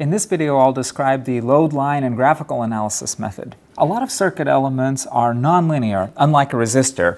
In this video, I'll describe the load line and graphical analysis method. A lot of circuit elements are nonlinear, unlike a resistor.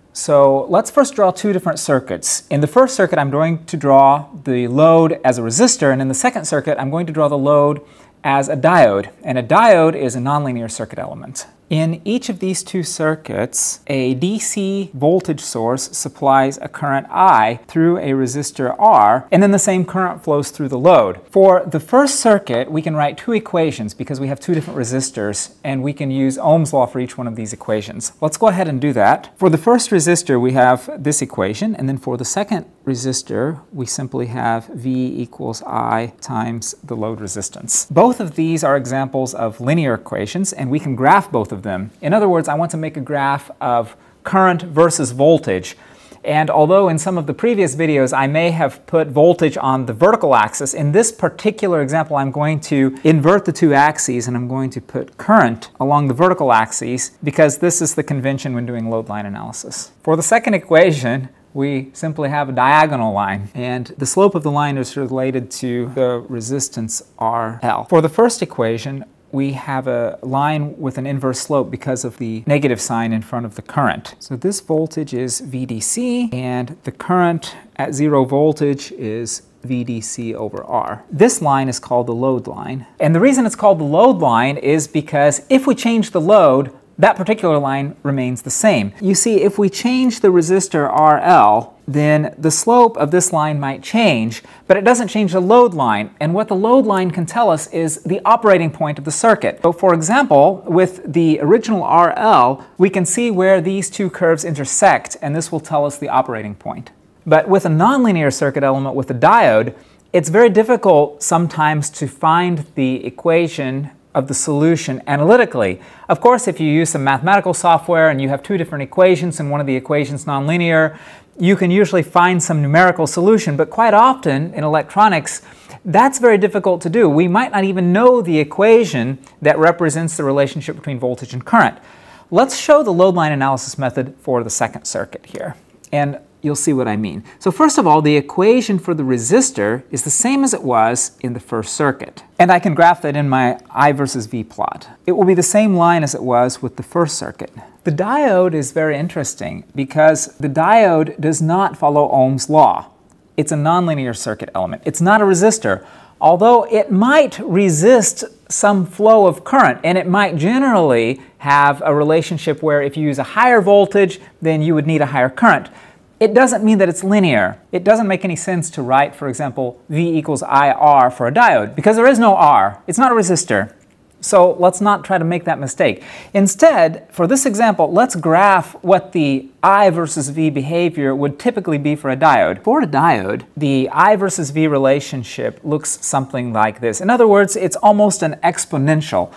So let's first draw two different circuits. In the first circuit, I'm going to draw the load as a resistor, and in the second circuit, I'm going to draw the load as a diode. And a diode is a nonlinear circuit element. In each of these two circuits, a DC voltage source supplies a current I through a resistor R, and then the same current flows through the load. For the first circuit, we can write two equations because we have two different resistors, and we can use Ohm's law for each one of these equations. Let's go ahead and do that. For the first resistor, we have this equation, and then for the second resistor, we simply have V equals I times the load resistance. Both of these are examples of linear equations, and we can graph both of them. In other words, I want to make a graph of current versus voltage. And although in some of the previous videos I may have put voltage on the vertical axis, in this particular example I'm going to invert the two axes and I'm going to put current along the vertical axes because this is the convention when doing load line analysis. For the second equation, we simply have a diagonal line, and the slope of the line is related to the resistance RL. For the first equation, we have a line with an inverse slope because of the negative sign in front of the current. So this voltage is VDC, and the current at zero voltage is VDC over R. This line is called the load line. And the reason it's called the load line is because if we change the load, that particular line remains the same. You see, if we change the resistor RL, then the slope of this line might change, but it doesn't change the load line. And what the load line can tell us is the operating point of the circuit. So for example, with the original RL, we can see where these two curves intersect, and this will tell us the operating point. But with a nonlinear circuit element with a diode, it's very difficult sometimes to find the equation of the solution analytically. Of course, if you use some mathematical software and you have two different equations and one of the equations nonlinear, you can usually find some numerical solution, but quite often in electronics, that's very difficult to do. We might not even know the equation that represents the relationship between voltage and current. Let's show the load line analysis method for the second circuit here, and you'll see what I mean. So first of all, the equation for the resistor is the same as it was in the first circuit. And I can graph that in my I versus V plot. It will be the same line as it was with the first circuit. The diode is very interesting because the diode does not follow Ohm's law. It's a nonlinear circuit element. It's not a resistor, although it might resist some flow of current, and it might generally have a relationship where if you use a higher voltage, then you would need a higher current. It doesn't mean that it's linear. It doesn't make any sense to write, for example, V equals IR for a diode, because there is no R. It's not a resistor. So let's not try to make that mistake. Instead, for this example, let's graph what the I versus V behavior would typically be for a diode. For a diode, the I versus V relationship looks something like this. In other words, it's almost an exponential.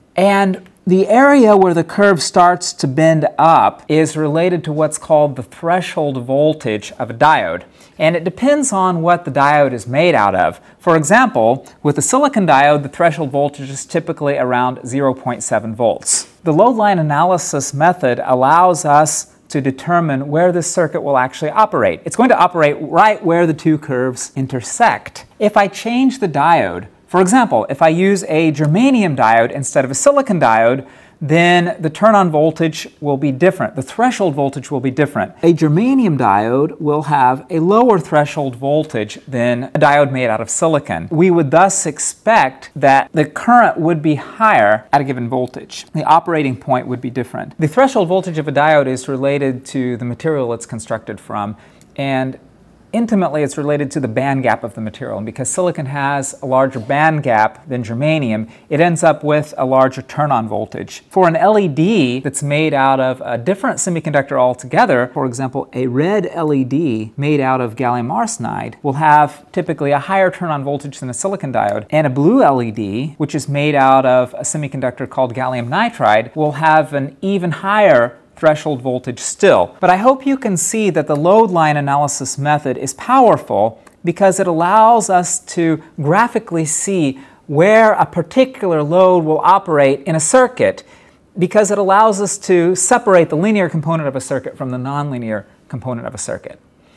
And the area where the curve starts to bend up is related to what's called the threshold voltage of a diode. And it depends on what the diode is made out of. For example, with a silicon diode, the threshold voltage is typically around 0.7 volts. The load line analysis method allows us to determine where this circuit will actually operate. It's going to operate right where the two curves intersect. If I change the diode, for example, if I use a germanium diode instead of a silicon diode, then the turn-on voltage will be different. The threshold voltage will be different. A germanium diode will have a lower threshold voltage than a diode made out of silicon. We would thus expect that the current would be higher at a given voltage. The operating point would be different. The threshold voltage of a diode is related to the material it's constructed from, and intimately, it's related to the band gap of the material. And because silicon has a larger band gap than germanium, it ends up with a larger turn-on voltage. For an LED that's made out of a different semiconductor altogether, for example, a red LED made out of gallium arsenide will have typically a higher turn-on voltage than a silicon diode. And a blue LED, which is made out of a semiconductor called gallium nitride, will have an even higher threshold voltage still. But I hope you can see that the load line analysis method is powerful because it allows us to graphically see where a particular load will operate in a circuit, because it allows us to separate the linear component of a circuit from the nonlinear component of a circuit.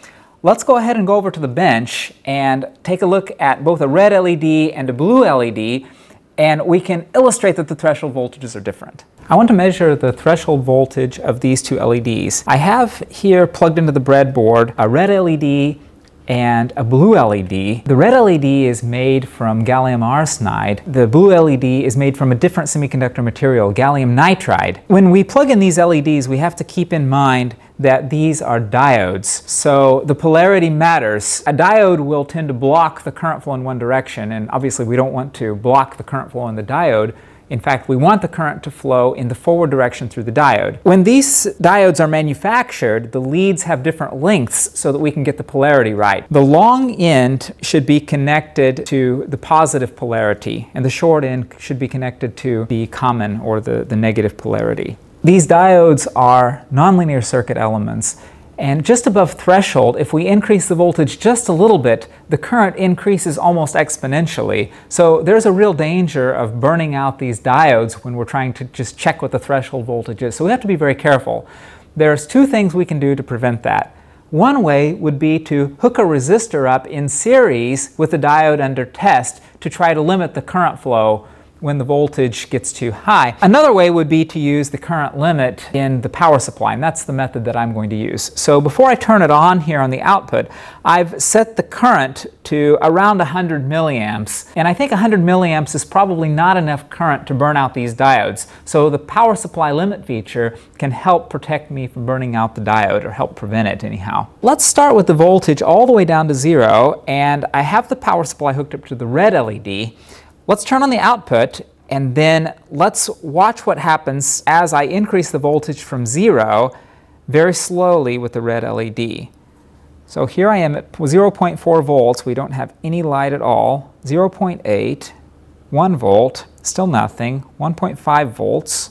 let's go ahead and go over to the bench and take a look at both a red LED and a blue LED, and we can illustrate that the threshold voltages are different. I want to measure the threshold voltage of these two LEDs. I have here plugged into the breadboard a red LED and a blue LED. The red LED is made from gallium arsenide. The blue LED is made from a different semiconductor material, gallium nitride. When we plug in these LEDs, we have to keep in mind that these are diodes, so the polarity matters. A diode will tend to block the current flow in one direction, and obviously we don't want to block the current flow in the diode. In fact, we want the current to flow in the forward direction through the diode. When these diodes are manufactured, the leads have different lengths so that we can get the polarity right. The long end should be connected to the positive polarity, and the short end should be connected to the common or the negative polarity. These diodes are nonlinear circuit elements, and just above threshold, if we increase the voltage just a little bit, the current increases almost exponentially. So there's a real danger of burning out these diodes when we're trying to just check what the threshold voltage is. So we have to be very careful. There's two things we can do to prevent that. One way would be to hook a resistor up in series with the diode under test to try to limit the current flow when the voltage gets too high. Another way would be to use the current limit in the power supply, and that's the method that I'm going to use. So before I turn it on here on the output, I've set the current to around 100 milliamps, and I think 100 milliamps is probably not enough current to burn out these diodes. So the power supply limit feature can help protect me from burning out the diode, or help prevent it anyhow. Let's start with the voltage all the way down to 0, and I have the power supply hooked up to the red LED. Let's turn on the output, and then let's watch what happens as I increase the voltage from 0 very slowly with the red LED. So here I am at 0.4 volts. We don't have any light at all. 0.8, 1 volt, still nothing. 1.5 volts.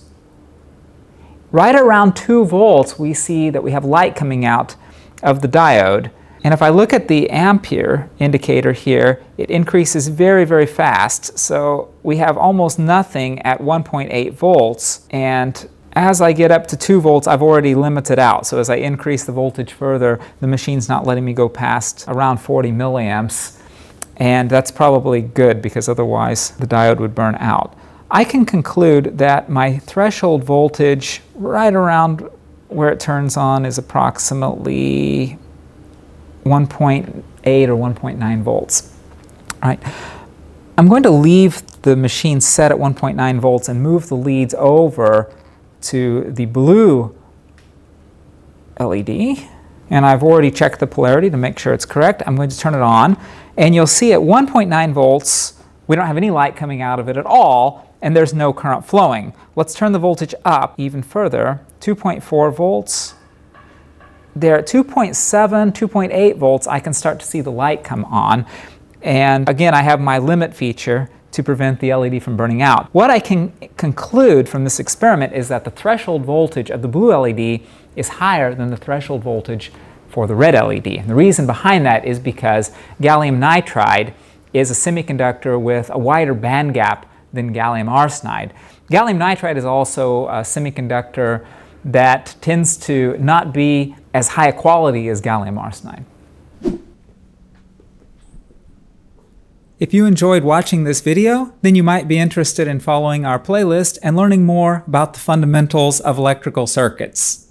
Right around 2 volts, we see that we have light coming out of the diode. And if I look at the ampere indicator here, it increases very, very fast. So we have almost nothing at 1.8 volts. And as I get up to 2 volts, I've already limited out. So as I increase the voltage further, the machine's not letting me go past around 40 milliamps. And that's probably good, because otherwise the diode would burn out. I can conclude that my threshold voltage right around where it turns on is approximately 1.8 or 1.9 volts. All right. I'm going to leave the machine set at 1.9 volts and move the leads over to the blue LED. And I've already checked the polarity to make sure it's correct. I'm going to turn it on. And you'll see at 1.9 volts, we don't have any light coming out of it at all, and there's no current flowing. Let's turn the voltage up even further. 2.4 volts. There at 2.7, 2.8 volts, I can start to see the light come on. And again, I have my limit feature to prevent the LED from burning out. What I can conclude from this experiment is that the threshold voltage of the blue LED is higher than the threshold voltage for the red LED. And the reason behind that is because gallium nitride is a semiconductor with a wider band gap than gallium arsenide. Gallium nitride is also a semiconductor that tends to not be as high a quality as gallium arsenide. If you enjoyed watching this video, then you might be interested in following our playlist and learning more about the fundamentals of electrical circuits.